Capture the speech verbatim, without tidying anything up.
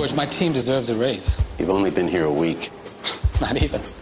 words, my team deserves a raise. You've only been here a week. Not even.